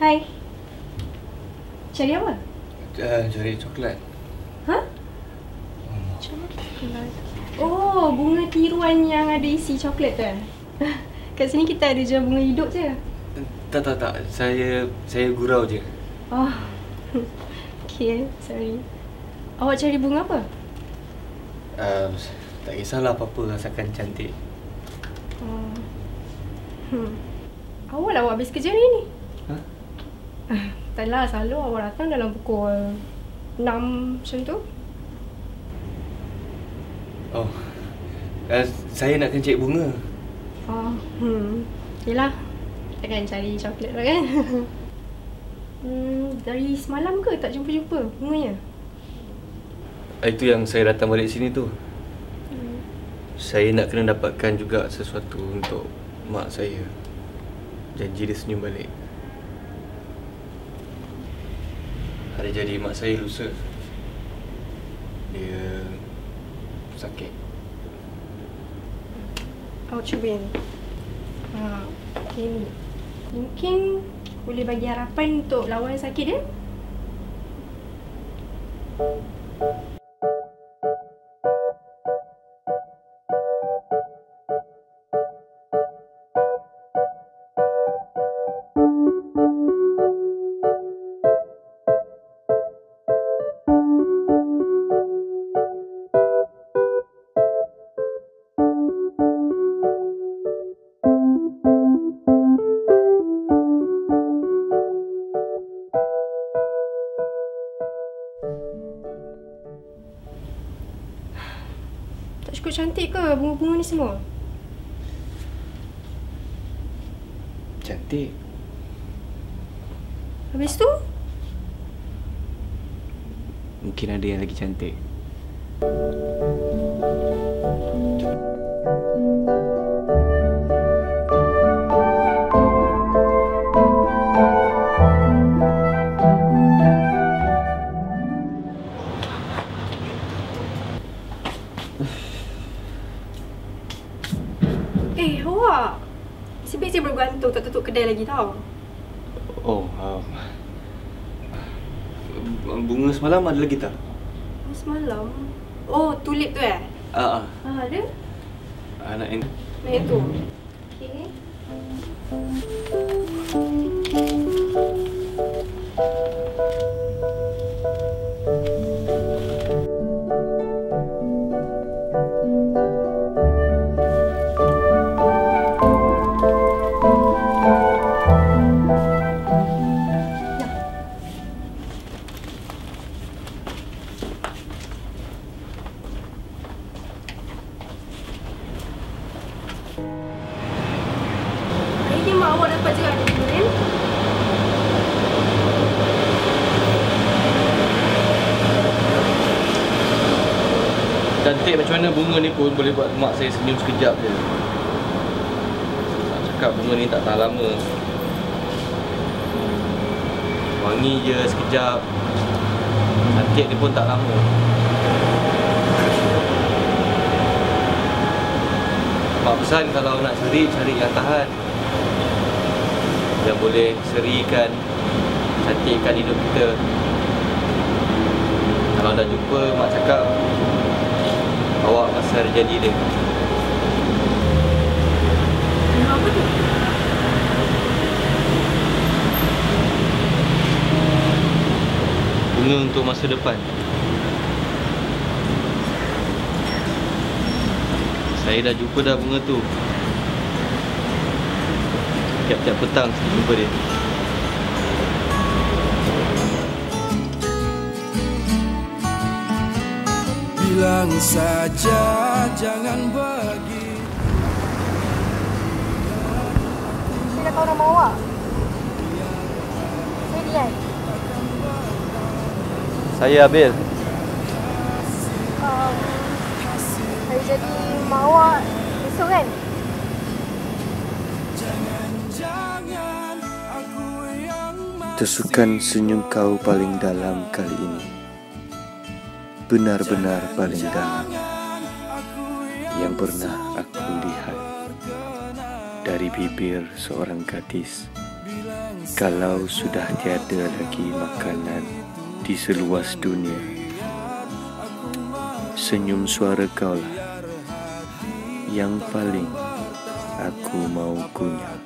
Hai. Cari apa? Cari coklat. Hah? Coklat. Oh, bunga tiruan yang ada isi coklat tu eh? Kat sini kita ada jual bunga hidup je. Tak. Saya gurau je. Oh. Okay, sorry. Awak cari bunga apa? Tak kisahlah apa-apa, asalkan cantik. Oh. Awak lah awak habis kerja hari ni? Ha? Taklah, selalu awak datang dalam pukul 6 macam tu. Oh, saya nak cari bunga. Oh, yelah. Takkan cari coklat lah kan? Dari semalam ke tak jumpa-jumpa bunganya? Itu yang saya datang balik sini tu. Saya nak kena dapatkan juga sesuatu untuk mak saya. Janji dia senyum balik. Hari jadi mak saya lusa. Dia sakit. Awak cuba yang ni. Okay ni. Mungkin boleh bagi harapan untuk lawan sakit dia? Tak cukup cantik ke bunga-bunga ni semua? Cantik. Habis tu? Mungkin ada yang lagi cantik. Awak Nasib-nasib bergantung tak tutup kedai lagi tau. Oh, bunga semalam ada lagi tak? Semalam? Oh, tulip tu eh? Ada? Nak yang Nah itu. Okay. Hari ni mak awak dapat je ada durian. cantik macam mana bunga ni pun boleh buat mak saya senyum sekejap je. Nak cakap bunga ni tak tahan lama. Wangi je sekejap, cantik dia pun tak lama. Mak pesan kalau nak seri, cari yang tahan, yang boleh serikan, cantikkan hidup kita. Kalau dah jumpa, mak cakap awak masa hari jadi dia. Apa tu? Bunga untuk masa depan. Saya dah jumpa dah bunga tu. Tiap-tiap petang saya jumpa dia. Bilang saja jangan pergi. Saya dah tahu nama awak. Saya Dian. Saya Abil. Hari jadi mak awak besok kan? Tusukan senyum kau paling dalam kali ini, benar-benar paling dalam yang pernah aku lihat dari bibir seorang gadis Kalau sudah tiada lagi makanan di seluas dunia, senyum suara kaulah yang paling aku mau kunyah.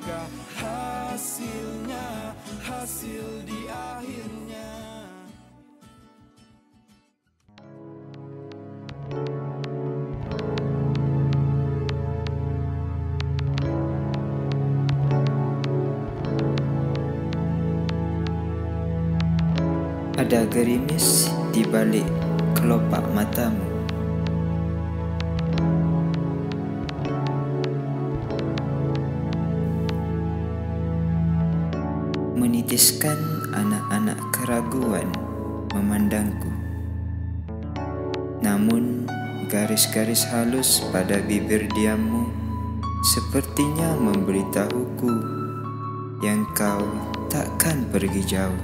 Ada gerimis di balik kelopak matamu. Menitiskan anak-anak keraguan memandangku. Namun garis-garis halus pada bibir diammu sepertinya memberitahuku yang kau takkan pergi jauh.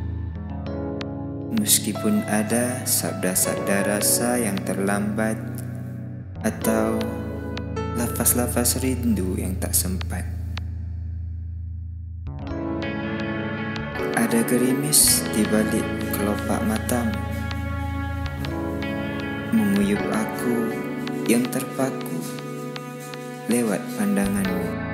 Meskipun ada sabda-sabda rasa yang terlambat atau lafaz-lafaz rindu yang tak sempat. Ada gerimis di balik kelopak matamu, menguyup aku yang terpaku lewat pandanganmu.